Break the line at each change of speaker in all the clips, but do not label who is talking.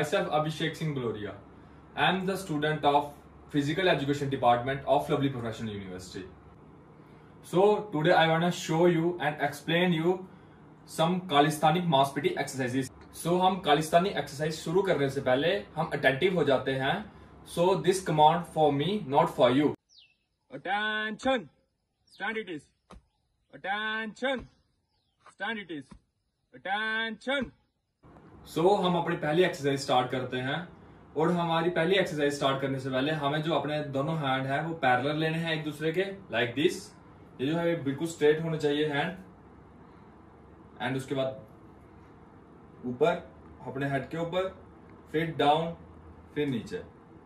myself Abhishek Singh Gloria. I am the student of Physical Education Department of Lovely Professional University. So today I want to show you and explain you some calisthenic masspetic exercises. So हम calisthenic exercise शुरू करने से पहले हम attentive हो जाते हैं. So this command for me, not for you. Attention, stand it is. Attention, stand it is. Attention. So हम अपनी पहली एक्सरसाइज स्टार्ट करते हैं और हमारी पहली एक्सरसाइज स्टार्ट करने से पहले हमें जो अपने दोनों हैंड है वो पैरेलल लेने हैं एक दूसरे के, लाइक दिस. ये जो है बिल्कुल स्ट्रेट होने चाहिए हैंड. एंड उसके बाद ऊपर अपने हेड के ऊपर, फिर डाउन, फिर नीचे.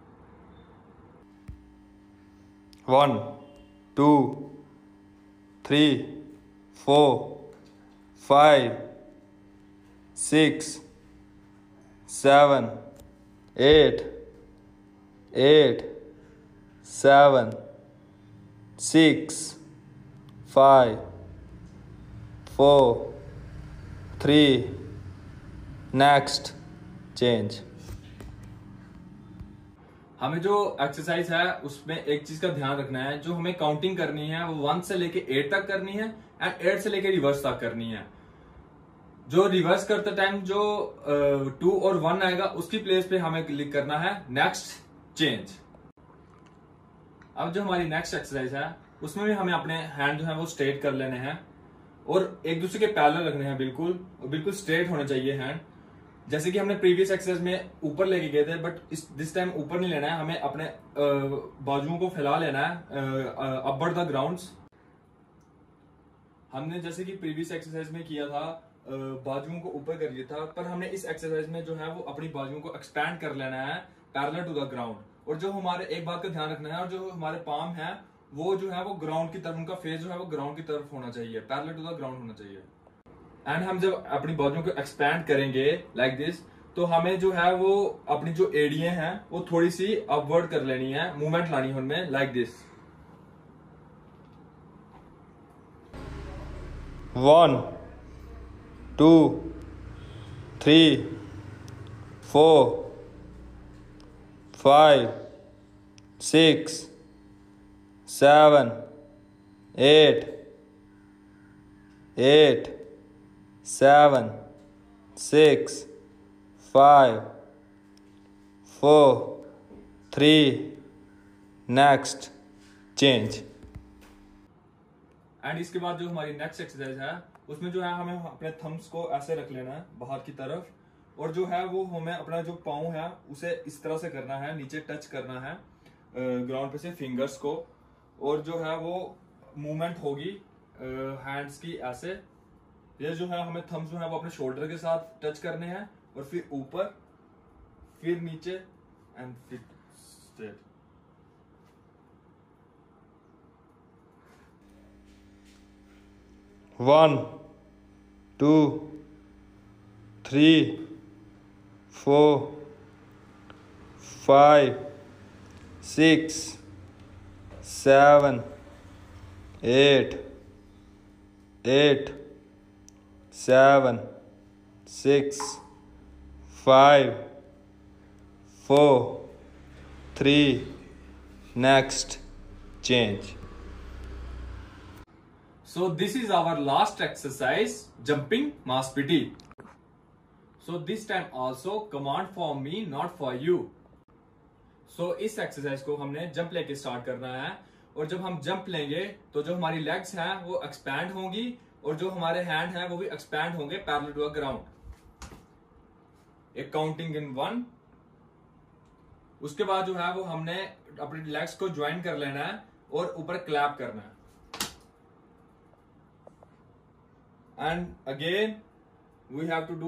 1 2 3 4 5 6 7 8 7 6 5 4 3. Next change. हमें जो एक्सरसाइज है उसमें एक चीज का ध्यान रखना है. जो हमें काउंटिंग करनी है वो 1 से लेके 8 तक करनी है एंड 8 से लेके रिवर्स तक करनी है. जो रिवर्स करते टाइम जो 2 और 1 आएगा उसकी प्लेस पे हमें क्लिक करना है नेक्स्ट चेंज. अब जो हमारी नेक्स्ट एक्सरसाइज है उसमें भी हमें अपने हैंड जो है वो स्ट्रेट कर लेने हैं और एक दूसरे के पैरेलल रखने हैं. बिल्कुल स्ट्रेट होने चाहिए हैंड. जैसे कि हमने प्रीवियस एक्सरसाइज में ऊपर लेके गए थे, बट दिस टाइम ऊपर नहीं लेना है. हमें अपने बाजुओं को फैला लेना है अपवर्ड द ग्राउंड्स. हमने जैसे कि प्रीवियस एक्सरसाइज में किया था बाजुओं को ऊपर कर लिया था, पर हमने इस एक्सरसाइज में जो है वो अपनी बाजुओं को एक्सपैंड कर लेना है पैरेलल टू द ग्राउंड. और जो हमारे एक बात का ध्यान रखना है, और जो हमारे पाम है वो जो है वो ग्राउंड की तरफ, उनका फेस जो है वो ग्राउंड की तरफ होना चाहिए, पैरेलल टू द ग्राउंड होना चाहिए. एंड हम जब अपनी बाजुओं को एक्सपैंड करेंगे लाइक दिस, तो हमें जो है वो अपनी जो एड़ियां हैं वो थोड़ी सी अपवर्ड कर लेनी है, मूवमेंट लानी है उनमें, like this. 1 2 3 4 5 6 7 8 7 6 5 4 3. Next change. And इसके बाद जो हमारी नेक्स्ट एक्सरसाइज है उसमें जो है हमें अपने थम्स को ऐसे रख लेना है बाहर की तरफ, और जो है वो हमें अपना जो पाँव है उसे इस तरह से करना है, नीचे टच करना है ग्राउंड पे से फिंगर्स को, और जो है वो मूवमेंट होगी हैंड्स की ऐसे. ये जो है हमें थम्स जो है वो अपने शोल्डर के साथ टच करने हैं, और फिर ऊपर, फिर नीचे एंड फिर straight. One 2 3 4 5 6 7 8 7 6 5 4 3. Next change. So this is our last exercise, jumping maspiti. So this time also command for me, not for you. So इस एक्सरसाइज को हमने जंप लेके स्टार्ट करना है, और जब हम जंप लेंगे तो जो हमारी लेग्स हैं वो एक्सपैंड होंगी और जो हमारे हैंड हैं वो भी एक्सपैंड होंगे पैरेलल टू द ग्राउंड. एक काउंटिंग इन 1. उसके बाद जो है वो हमने अपनी लेग्स को ज्वाइन कर लेना है और ऊपर क्लैप करना है. And again we have to do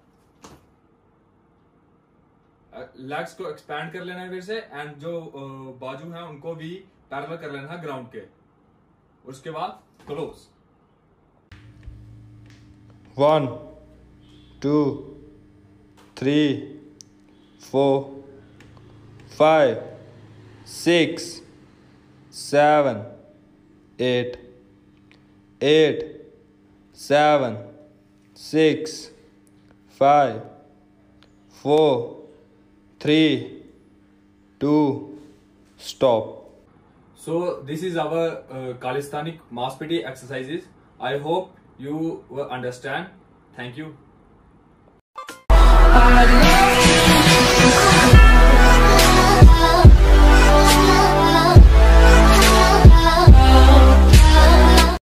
legs को एक्सपैंड कर लेना है फिर से, एंड जो बाजू है उनको भी पैरेलल कर लेना है ग्राउंड के. उसके बाद close. 1 2 3 4 5 6 7 8 7 6 5 4
3, 2, stop.
So this is our calisthenic mass PT exercises. I hope you will understand. Thank you.